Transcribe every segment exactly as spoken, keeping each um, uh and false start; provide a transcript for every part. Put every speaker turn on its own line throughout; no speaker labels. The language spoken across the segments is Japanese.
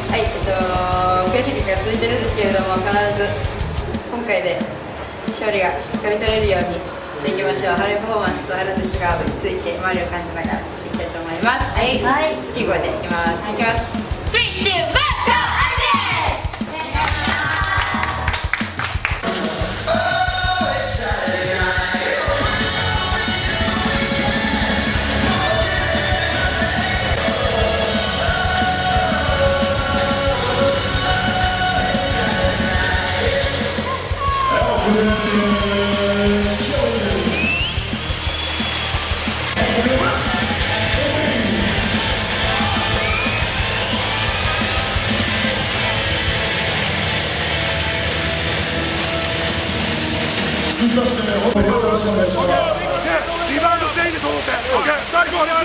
はい、えっと、悔しい結果が続いてるんですけれども、必ず今回で勝利がつかみ取れるようにしていきましょう。ハレーパフォーマンスとあるんですが、落ち着いて周りを感じながらいきたいと思います。はい、はい、大きい声でいきます。いきます。スリー、ツー、ワン、ゴー、あるです。
リバウンド全員で取ろうぜ。オッケー。さあ行こう。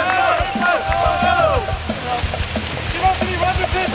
リバウンドにワンツースリ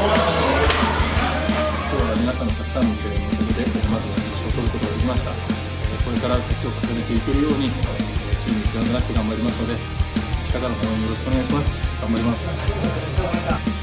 皆さんのたくさんの声援のおかげでまずは一勝を取ることができました。 これから年を重ねていけるようにチーム一丸となって頑張りますので、下からの応援よろしくお願いします。頑張ります。